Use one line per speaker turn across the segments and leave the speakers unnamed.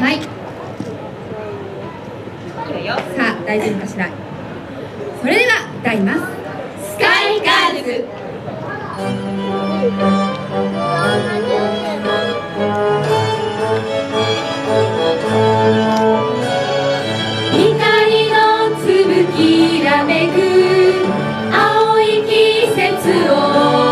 はい。さあ、大丈夫かしら。それでは歌います。スカイガールズ。光の粒きらめく青い季節を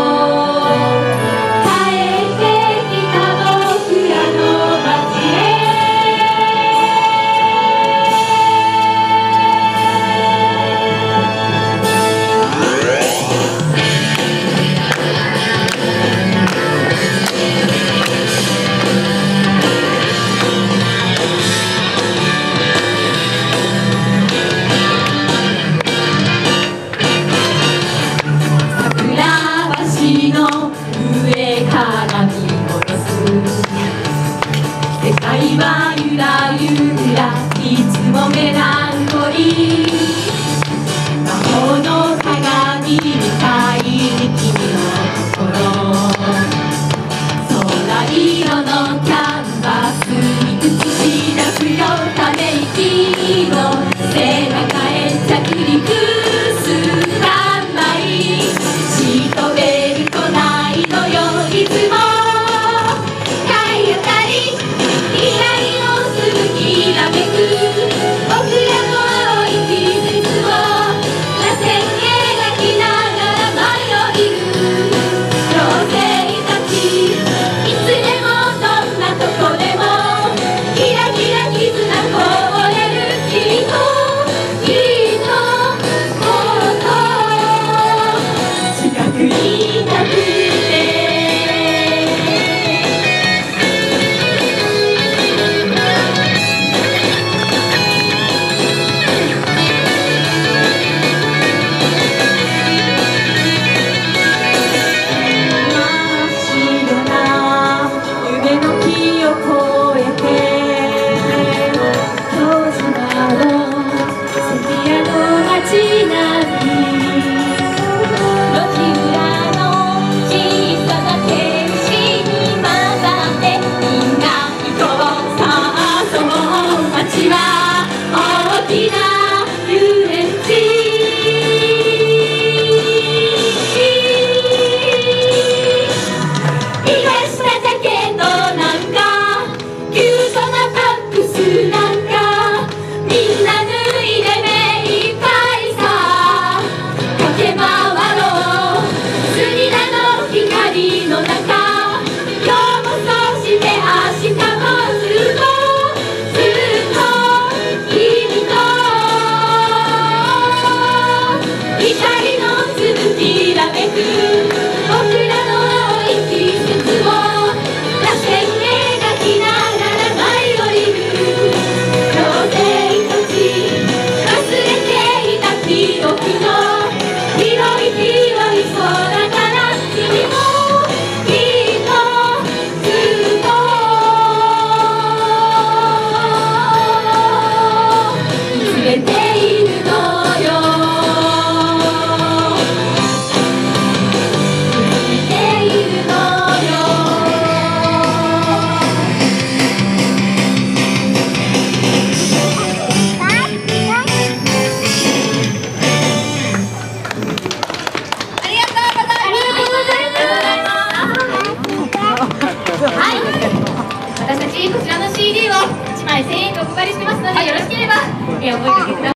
世界はゆらゆらいつもメランコリー魔法の鏡みたいに君の心空色のキャンバスに映し出すよため息の背中へ着陸するたんまいシートベルトないのよいつも私たちこちらの CD を1枚1000円でお配りしてますので、よろしければお声掛けください。